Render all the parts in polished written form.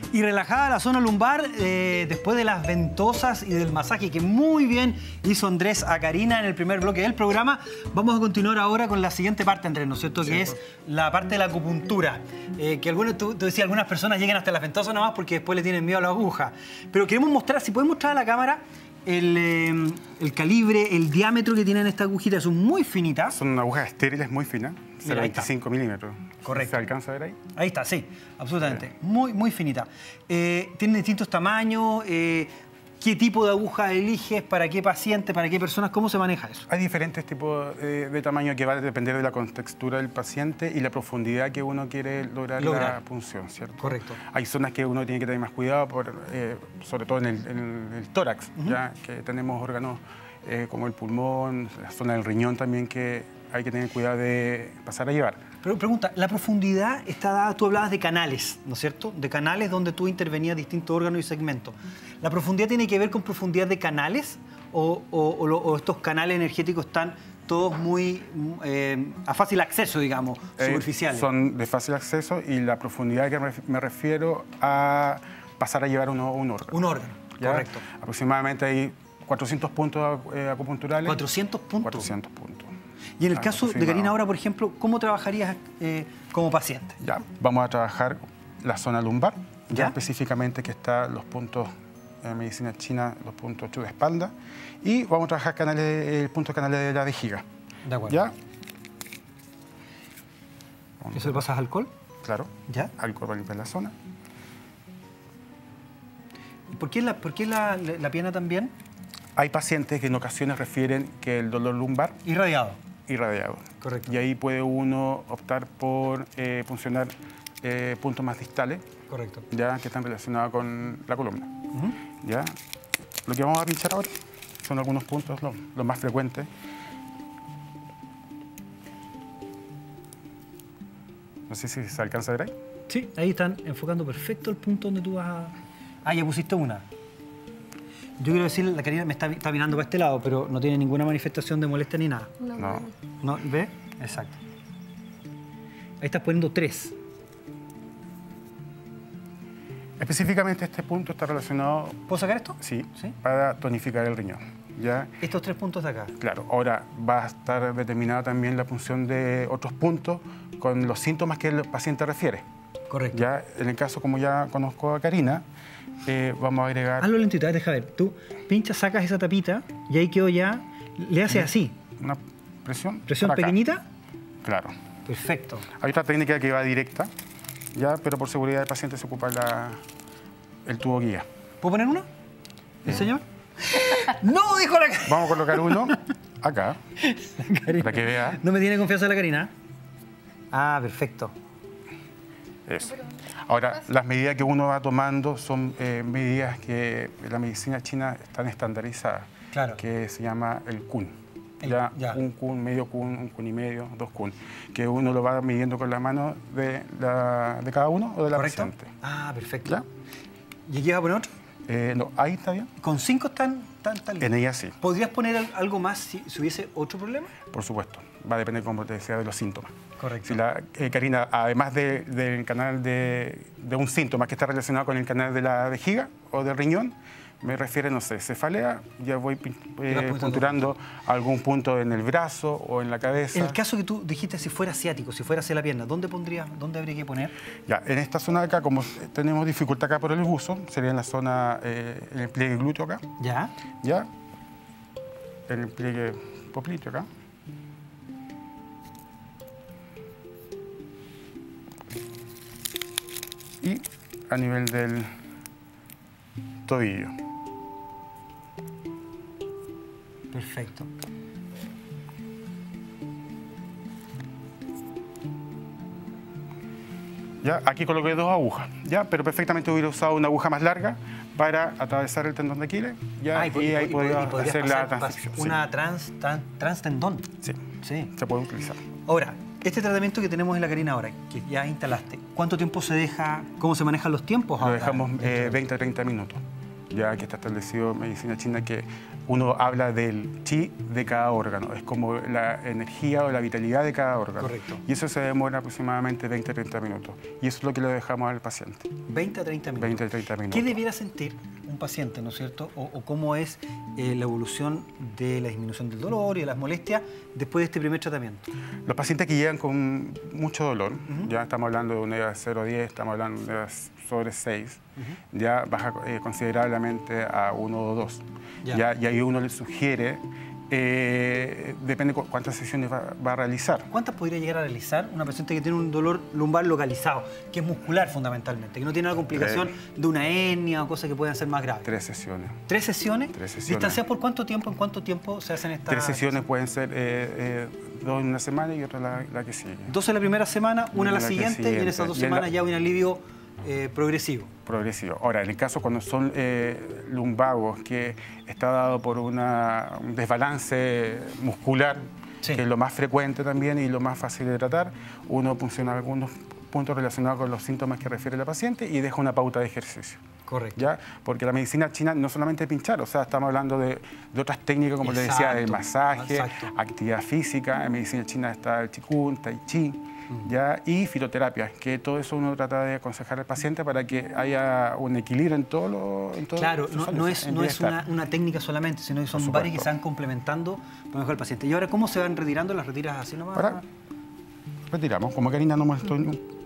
Y relajada la zona lumbar después de las ventosas y del masaje que muy bien hizo Andrés a Karina en el primer bloque del programa. Vamos a continuar ahora con la siguiente parte, Andrés, ¿no es cierto? Sí, que es la parte de la acupuntura. Que algunos, tú decías, algunas personas llegan hasta las ventosas nomás porque después le tienen miedo a la aguja. Pero queremos mostrar, si puedes mostrar a la cámara, el calibre, el diámetro que tienen estas agujitas. Son muy finitas. Son agujas estériles muy finas, 0,25 milímetros. Correcto. ¿Se alcanza a ver ahí? Ahí está, sí, absolutamente. Muy, muy finita. Tienen distintos tamaños. ¿Qué tipo de aguja eliges? ¿Para qué paciente? ¿Para qué personas? ¿Cómo se maneja eso? Hay diferentes tipos de tamaño que va a depender de la contextura del paciente y la profundidad que uno quiere lograr. La punción, ¿cierto? Correcto. Hay zonas que uno tiene que tener más cuidado, sobre todo en el tórax, ya que tenemos órganos como el pulmón, la zona del riñón también que hay que tener cuidado de pasar a llevar. Pero pregunta, la profundidad está dada, tú hablabas de canales, ¿no es cierto? De canales donde tú intervenías distintos órganos y segmentos. ¿La profundidad tiene que ver con profundidad de canales o estos canales energéticos están todos muy a fácil acceso, digamos, superficiales? Son de fácil acceso y la profundidad que me refiero a pasar a llevar un órgano. Un órgano, ¿ya? Correcto. Aproximadamente hay 400 puntos acupunturales. ¿400 puntos? 400 puntos. Y en el caso de Karina ahora, por ejemplo, ¿cómo trabajarías como paciente? Ya, vamos a trabajar la zona lumbar, ¿Ya? Específicamente que está los puntos en medicina china, los puntos 8 de espalda, y vamos a trabajar el punto canales de la vejiga. De acuerdo. ¿Ya? ¿Eso le pasas alcohol? Claro. ¿Ya? Alcohol para limpiar la zona. ¿Y por qué la pierna también? Hay pacientes que en ocasiones refieren que el dolor lumbar... Irradiado. Irradiado. Correcto. Y ahí puede uno optar por funcionar puntos más distales. Correcto. Ya, que están relacionados con la columna. ¿Ya? Lo que vamos a pinchar ahora son algunos puntos, los más frecuentes. No sé si se alcanza a ver ahí. Sí, ahí están enfocando perfecto el punto donde tú vas a... Ah, ya pusiste una. Yo quiero decirle, la Karina me está mirando para este lado, pero no tiene ninguna manifestación de molestia ni nada. No. ¿No? ¿Ve? Exacto. Ahí estás poniendo 3. Específicamente este punto está relacionado... ¿Puedo sacar esto? Sí, ¿Sí? para tonificar el riñón. ¿Ya? Estos 3 puntos de acá. Claro, ahora va a estar determinada también la punción de otros puntos con los síntomas que el paciente refiere. Correcto. Ya, en el caso, como ya conozco a Karina, vamos a agregar... Hazlo lentito, deja ver. Tú pinchas, sacas esa tapita y ahí quedó ya... Le haces así. Una presión. ¿Presión pequeñita? Claro. Perfecto. Hay otra técnica que va directa, ya, pero por seguridad del paciente se ocupa el tubo guía. ¿Puedo poner uno? ¿El señor? ¡No! Dijo la Karina. Vamos a colocar uno acá, para que vea. ¿No me tiene confianza la Karina? Ah, perfecto. Eso. Ahora, las medidas que uno va tomando son medidas que en la medicina china están estandarizadas, Claro. que se llama el kun. Ya. Un kun, medio kun, un kun y medio, 2 kun, que uno lo va midiendo con la mano de cada uno o de la ¿Correcto? paciente. Ah, perfecto. ¿Ya? ¿Y aquí vas a poner otro? No, ahí está bien. ¿Con 5 están En ella sí, ¿Podrías poner algo más si hubiese otro problema? por supuesto. Va a depender, como te decía, de los síntomas. Correcto. Si Karina, además del canal de un síntoma que está relacionado con el canal de la vejiga o del riñón, me refiere, no sé, cefalea, ya voy punturando algún punto en el brazo o en la cabeza. En el caso que tú dijiste, si fuera ciático, si fuera hacia la pierna, ¿dónde habría que poner? Ya, en esta zona de acá, como tenemos dificultad acá por el buzo, sería en la zona, en el pliegue glúteo acá. ¿Ya? Ya, en el pliegue popliteo acá. Y a nivel del tobillo. Perfecto. ¿Ya? Aquí coloqué 2 agujas, ¿ya? Pero perfectamente hubiera usado una aguja más larga para atravesar el tendón de Aquiles, ¿ya? Y ahí podría hacer la transección. Una transtendón. Sí. Sí. Se puede utilizar. Ahora, este tratamiento que tenemos en la Karina ahora, que ya instalaste, ¿cuánto tiempo se deja? ¿Cómo se manejan los tiempos Lo ahora? dejamos 20 a 30 minutos. ya que está establecido en medicina china, que uno habla del chi de cada órgano, es como la energía o la vitalidad de cada órgano. Correcto. Y eso se demora aproximadamente 20 a 30 minutos. Y eso es lo que le dejamos al paciente. 20 a 30 minutos. 20 a 30 minutos. ¿Qué debiera sentir un paciente, ¿no es cierto? O cómo es la evolución de la disminución del dolor y de las molestias después de este primer tratamiento? Los pacientes que llegan con mucho dolor, ya estamos hablando de un EVA 0,10, estamos hablando de un EVA sobre 6, ya baja considerablemente a 1 o 2. Ya. Y ahí uno le sugiere, depende cuántas sesiones va a realizar. ¿Cuántas podría llegar a realizar una paciente que tiene un dolor lumbar localizado, que es muscular fundamentalmente, que no tiene una complicación de una hernia o cosas que puedan ser más graves? 3 sesiones. ¿3 sesiones? 3 sesiones. ¿Distanciadas por cuánto tiempo? ¿En cuánto tiempo se hacen estas? 3 sesiones pueden ser 2 en una semana y otra la que sigue. 2 en la primera semana, una la siguiente, y en esas 2 semanas ya un alivio progresivo. Progresivo. Ahora, en el caso cuando son lumbagos, que está dado por un desbalance muscular, que es lo más frecuente también y lo más fácil de tratar, uno funciona algunos puntos relacionados con los síntomas que refiere la paciente y deja una pauta de ejercicio. Correcto. ¿Ya? Porque la medicina china no solamente pinchar, o sea, estamos hablando de otras técnicas, como les decía, de masaje, actividad física. En medicina china está el Qigong, Tai Chi, ¿ya? Y fitoterapia, que todo eso uno trata de aconsejar al paciente para que haya un equilibrio en todo lo... Claro, no es una técnica solamente, sino que son varias que se van complementando para mejorar al paciente. ¿Y ahora cómo se van retirando? ¿Las retiras así nomás? Ahora retiramos, como Karina no molestó.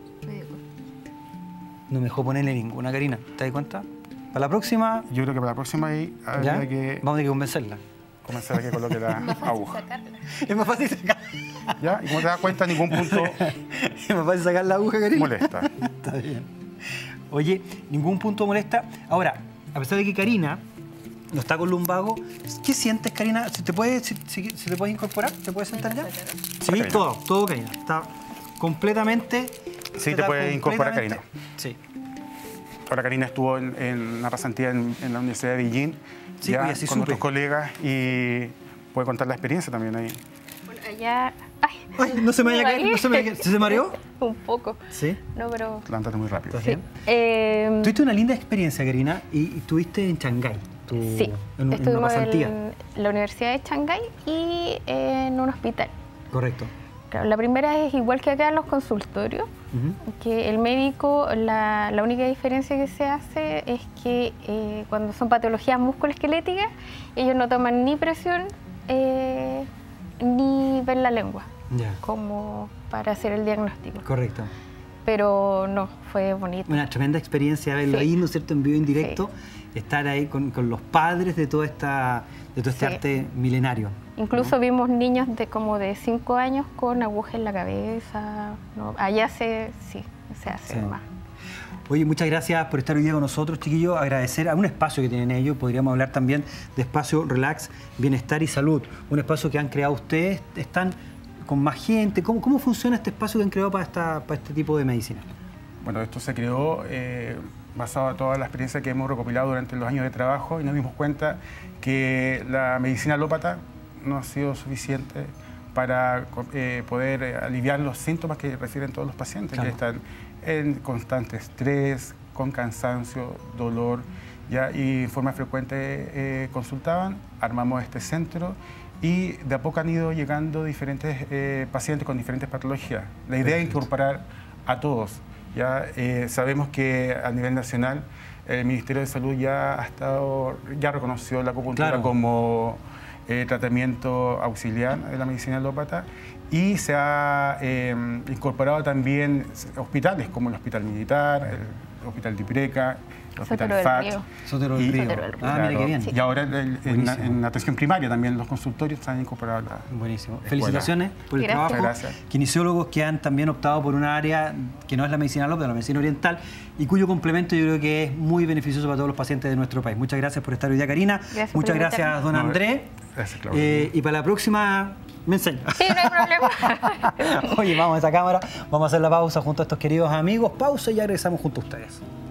No me dejó ponerle ninguna, Karina. ¿Te das cuenta? Para la próxima... Yo creo que para la próxima ahí habría que... Vamos a tener que convencerla. Comenzar a que coloque la aguja. Es más fácil sacarla. ¿Ya? Y como te das cuenta, ningún punto... Es más fácil sacar la aguja, Karina. Molesta. Está bien. Oye, ningún punto molesta. Ahora, a pesar de que Karina no está con lumbago, ¿qué sientes, Karina? ¿Se te puede incorporar? ¿Te puedes sentar ya? Sí, todo, Karina. Está completamente... Sí, te puedes incorporar, Karina. Sí. Ahora Karina estuvo en una pasantía en la Universidad de Beijing, sí, ya, así con otros colegas, y puede contar la experiencia también ahí. Bueno, allá... Ay, no se me vaya a caer, ¿se mareó? Un poco. Sí. No, pero... Levántate muy rápido. Sí. Tuviste una linda experiencia, Karina, y estuviste en Shanghái. Sí, estuvimos en la Universidad de Shanghái y en un hospital. Correcto. Claro, la primera es igual que acá en los consultorios, que el médico, la única diferencia que se hace es que cuando son patologías musculoesqueléticas, ellos no toman ni presión ni ven la lengua, como para hacer el diagnóstico. Correcto. Pero no, fue bonito. Una tremenda experiencia verlo ahí, ¿no es cierto?, en vivo, en directo, estar ahí con los padres de todo este arte milenario. Incluso vimos niños como de 5 años con agujas en la cabeza. No, allá se hace más. Oye, muchas gracias por estar hoy día con nosotros, chiquillos. Agradecer a un espacio que tienen ellos. Podríamos hablar también de espacio relax, bienestar y salud. Un espacio que han creado ustedes. Están con más gente. ¿Cómo funciona este espacio que han creado para este tipo de medicina? Bueno, esto se creó basado en toda la experiencia que hemos recopilado durante los años de trabajo, y nos dimos cuenta que la medicina alópata no ha sido suficiente para poder aliviar los síntomas que refieren todos los pacientes, que están en constante estrés, con cansancio, dolor, ¿ya? Y en forma frecuente consultaban. Armamos este centro y de a poco han ido llegando diferentes pacientes con diferentes patologías. La idea es incorporar a todos. Ya sabemos que a nivel nacional el Ministerio de Salud ya reconoció la acupuntura como tratamiento auxiliar de la medicina alópata, y se ha incorporado también hospitales como el Hospital Militar, el Hospital de Ipreca, el Hospital FAT. Sotero del Río. Mira qué bien. Y ahora en atención primaria también los consultorios se han incorporado. Buenísimo. Felicitaciones por el trabajo. Gracias. Kinesiólogos que han también optado por una área que no es la medicina alópata, la medicina oriental, y cuyo complemento yo creo que es muy beneficioso para todos los pacientes de nuestro país. Muchas gracias por estar hoy día, Karina. Muchas gracias, don Andrés. Gracias, Claudia. Y para la próxima me enseña. Sí, no hay problema. Oye, vamos a esta cámara, vamos a hacer la pausa junto a estos queridos amigos. Pausa y ya regresamos junto a ustedes.